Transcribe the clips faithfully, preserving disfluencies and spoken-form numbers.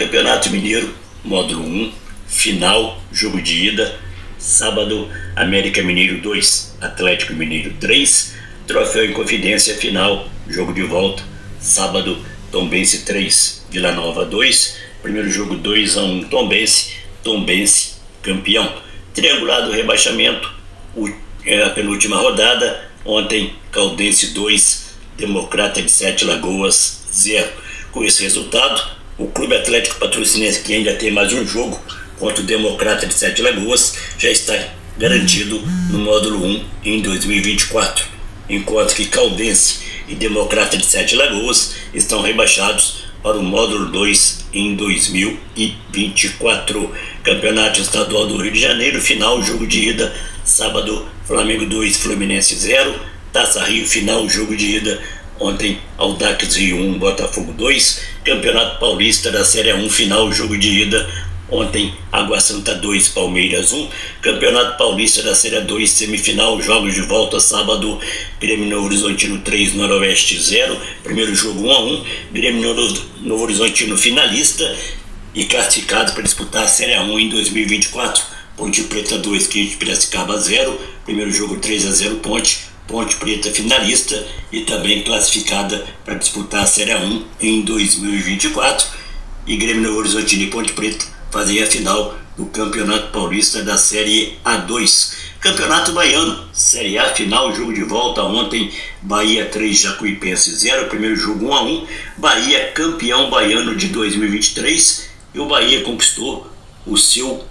Campeonato Mineiro, módulo um, final, jogo de ida, sábado, América Mineiro dois, Atlético Mineiro três, Troféu Inconfidência, final, jogo de volta, sábado, Tombense três, Vila Nova dois, primeiro jogo dois a um Tombense, Tombense campeão. Triangular do rebaixamento, o, é a penúltima rodada, ontem Caldense dois, Democrata de Sete Lagoas zero. Com esse resultado, o Clube Atlético Patrocinense, que ainda tem mais um jogo contra o Democrata de Sete Lagoas, já está garantido no módulo um em dois mil e vinte e quatro, enquanto que Caldense e Democrata de Sete Lagoas estão rebaixados para o módulo dois em dois mil e vinte e quatro. Campeonato Estadual do Rio de Janeiro, final, jogo de ida, sábado, Flamengo dois, Fluminense zero, Taça Rio, final, jogo de ida, ontem Audax Rio um, Botafogo dois, Campeonato Paulista da Série um, final, jogo de ida, ontem Água Santa dois, Palmeiras um, Campeonato Paulista da Série dois, semifinal, jogos de volta, sábado, Grêmio Novo Horizontino três, Noroeste zero, primeiro jogo um a um, Grêmio Novo Horizontino finalista e classificado para disputar a Série um em dois mil e vinte e quatro, Ponte Preta dois, Quinto de Piracicaba zero, primeiro jogo três a zero Ponte, Ponte Preta finalista e também classificada para disputar a Série um em dois mil e vinte e quatro, e Grêmio Novo Horizontino e Ponte Preta fazem a final do Campeonato Paulista da Série A dois. Campeonato Baiano, Série A final, jogo de volta ontem, Bahia três, Jacuipense zero, primeiro jogo um a um, Bahia campeão baiano de dois mil e vinte e três, e o Bahia conquistou o seu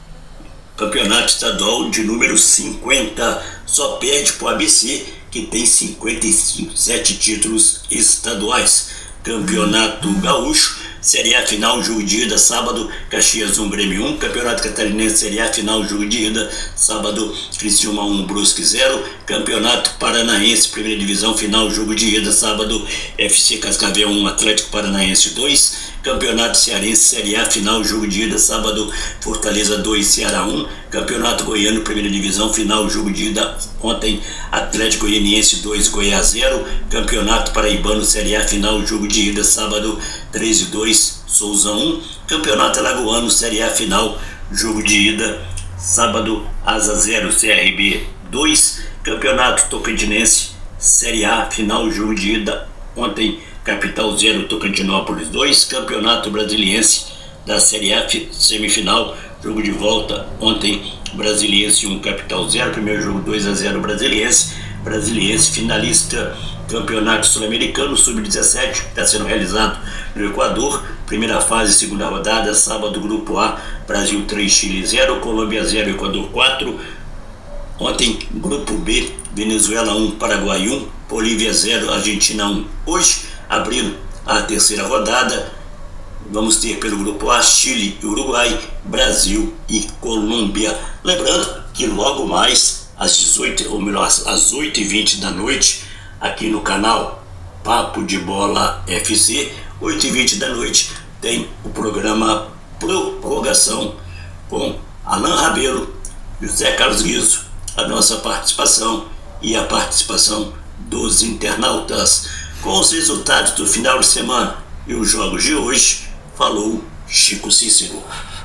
campeonato estadual de número cinquenta, só perde para o A B C, que tem cinquenta e sete títulos estaduais. Campeonato Gaúcho, Série A final, jogo de ida, sábado, Caxias um, Grêmio um, Campeonato Catarinense, Série A final, jogo de ida, sábado, Criciúma um, Brusque zero, Campeonato Paranaense, primeira divisão, final, jogo de ida, sábado, F C Cascavel um, Atlético Paranaense dois, Campeonato Cearense, Série A final, jogo de ida, sábado, Fortaleza dois, Ceará um, Campeonato Goiano, primeira divisão, final, jogo de ida, ontem, Atlético Goianiense dois, Goiás zero, Campeonato Paraibano, Série A final, jogo de ida, sábado, treze dois, Souza um, Campeonato Alagoano, Série A final, jogo de ida, sábado, Asa zero, C R B dois, Campeonato Tocantinense, Série A final, jogo de ida, ontem, Capital zero, Tocantinópolis dois, Campeonato Brasiliense da Série A semifinal, jogo de volta, ontem Brasiliense um, Capital zero, primeiro jogo dois a zero Brasiliense, Brasiliense finalista, Campeonato Sul-Americano sub dezessete, que está sendo realizado no Equador, primeira fase, segunda rodada, sábado, Grupo A, Brasil três, Chile zero, Colômbia zero, Equador quatro, ontem Grupo B, Venezuela um, Paraguai um, Bolívia zero, Argentina um. Hoje, abrindo a terceira rodada, vamos ter pelo Grupo A, Chile e Uruguai, Brasil e Colômbia. Lembrando que logo mais, às dezoito, ou melhor, às oito e vinte da noite, aqui no canal Papo de Bola F C, oito e vinte da noite, tem o programa Prorrogação com Alain Rabelo, José Carlos Guizo, a nossa participação e a participação dos internautas. Com os resultados do final de semana e os jogos de hoje, falou Chico Cícero.